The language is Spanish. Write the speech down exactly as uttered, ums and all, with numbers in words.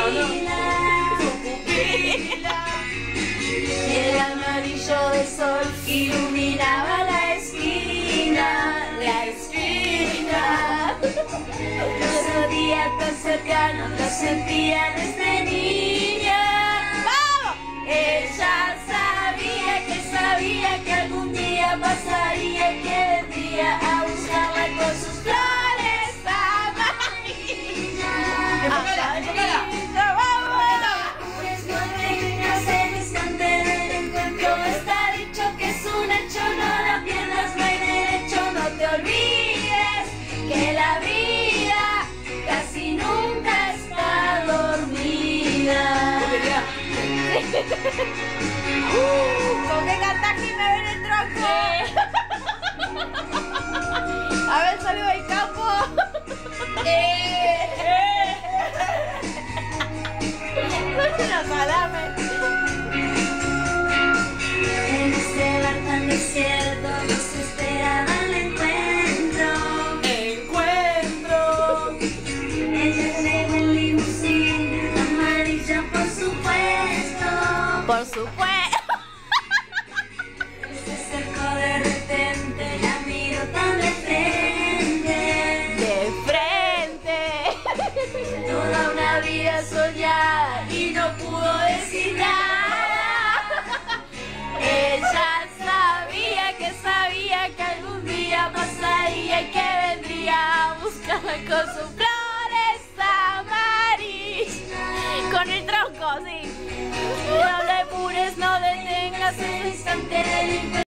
Su pupila. Y el amarillo del sol iluminaba la esquina, la esquina. Esos días tan cercanos los sentía desde niña. ¡Vamos! Ella sabía que sabía que algún día pasaría y que vendría a buscarla con sus flores amarillas. Amarillas, vamos. En el instante del encuentro está dicho que es un hecho, no lo pierdas, no hay derecho, no te olvides que la vida casi nunca está dormida. uh, ¿Con qué canta aquí me ven el tronco? A ver, saludo al campo. eh. No salame. En este bar tan desierto nos esperaba el encuentro. Encuentro. Ella llegó en limusina, amarilla por supuesto. Por supuesto. Se acercó de repente, la miró tan de frente. De frente. Toda una vida soñada y no pudo decir nada. Ella sabía que sabía que algún día pasaría y que vendría a buscarla con sus flores amarillas. Con el tronco, sí. No le apures, no detengas el instante del encuentro.